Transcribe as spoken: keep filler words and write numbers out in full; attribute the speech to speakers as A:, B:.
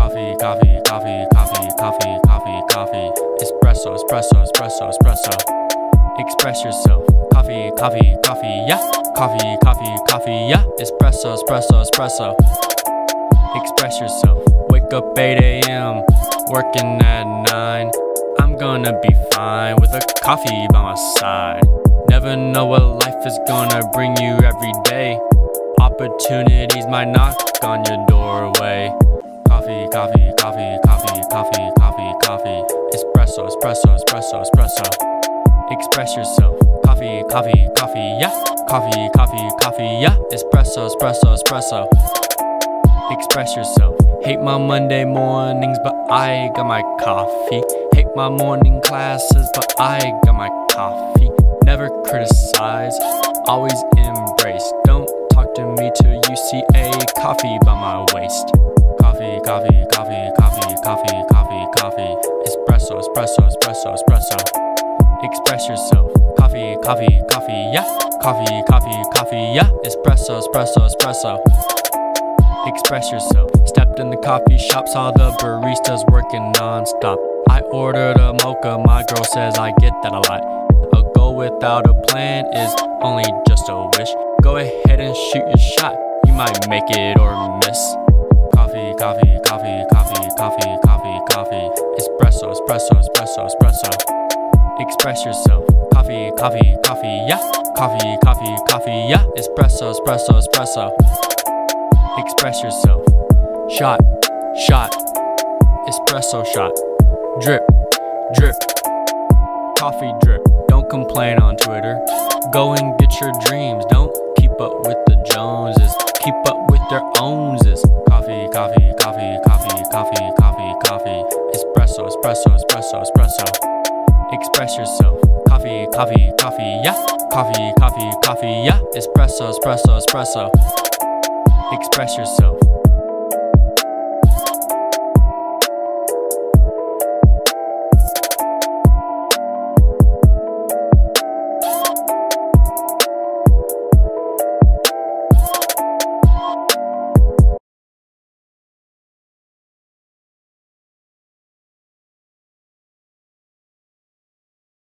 A: Coffee, coffee, coffee, coffee, coffee, coffee, coffee. Espresso, espresso, espresso, espresso. Express yourself. Coffee, coffee, coffee, yeah. Coffee, coffee, coffee, yeah. Espresso, espresso, espresso. Express yourself. Wake up eight A M, working at nine. I'm gonna be fine with a coffee by my side. Never know what life is gonna bring you every day. Opportunities might knock on your doorway. Coffee, coffee, coffee, coffee, coffee, coffee, coffee. Espresso, espresso, espresso, espresso. Express yourself. Coffee, coffee, coffee, yeah. Coffee, coffee, coffee, yeah. Espresso, espresso, espresso. Express yourself. Hate my Monday mornings, but I got my coffee. Hate my morning classes, but I got my coffee. Never criticize, always embrace. Don't talk to me till you see a coffee by my waist. Coffee, coffee, coffee, coffee, coffee, coffee, coffee. Espresso, espresso, espresso, espresso. Express yourself. Coffee, coffee, coffee, yeah. Coffee, coffee, coffee, yeah. Espresso, espresso, espresso. Express yourself. Stepped in the coffee shop, saw the baristas working non-stop. I ordered a mocha, my girl says I get that a lot. A goal without a plan is only just a wish. Go ahead and shoot your shot, you might make it or miss. Coffee, coffee, coffee, coffee, coffee, coffee, coffee. Espresso, espresso, espresso, espresso. Express yourself. Coffee, coffee, coffee, yeah. Coffee, coffee, coffee, yeah. Espresso, espresso, espresso. Express yourself. Shot, shot. Espresso shot. Drip, drip. Coffee drip. Don't complain on Twitter. Go and get your dreams. Don't keep up with the Joneses. Keep up with their ownses. Coffee, coffee, coffee, coffee, coffee, coffee, coffee. Espresso, espresso, espresso, espresso. Express yourself. Coffee, coffee, coffee, yeah. Coffee, coffee, coffee, yeah. Espresso, espresso, espresso. Express yourself.